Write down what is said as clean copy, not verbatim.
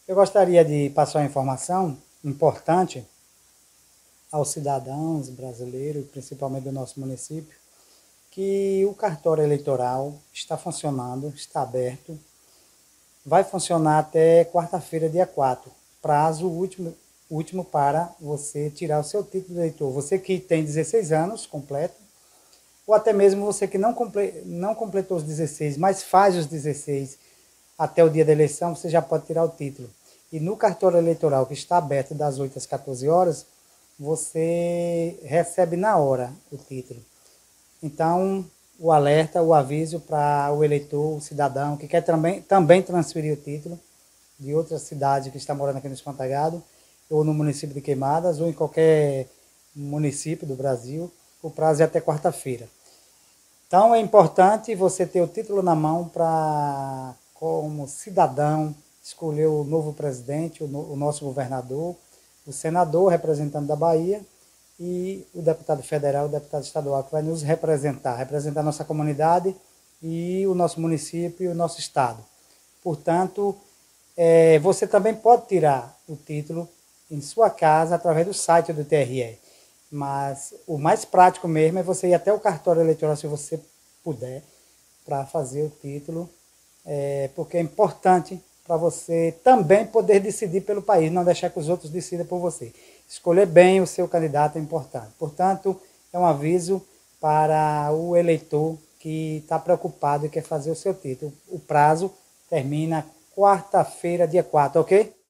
Eu gostaria de passar uma informação importante aos cidadãos brasileiros, principalmente do nosso município, que o cartório eleitoral está funcionando, está aberto, vai funcionar até quarta-feira, dia 4, prazo último para você tirar o seu título de eleitor. Você que tem 16 anos completo, ou até mesmo você que não completou os 16, mas faz os 16 até o dia da eleição, você já pode tirar o título. E no cartório eleitoral, que está aberto das 8 às 14 horas, você recebe na hora o título. Então, o alerta, o aviso para o eleitor, o cidadão que quer também transferir o título de outra cidade que está morando aqui no Espantagado, ou no município de Queimadas, ou em qualquer município do Brasil, o prazo é até quarta-feira. Então é importante você ter o título na mão para, como cidadão, escolher o novo presidente, o nosso governador, o senador, representante da Bahia, e o deputado federal, o deputado estadual, que vai nos representar a nossa comunidade e o nosso município e o nosso estado. Portanto, você também pode tirar o título em sua casa através do site do TRE. Mas o mais prático mesmo é você ir até o cartório eleitoral, se você puder, para fazer o título, porque é importante para você também poder decidir pelo país, não deixar que os outros decidam por você. Escolher bem o seu candidato é importante. Portanto, é um aviso para o eleitor que está preocupado e quer fazer o seu título. O prazo termina quarta-feira, dia 4, ok?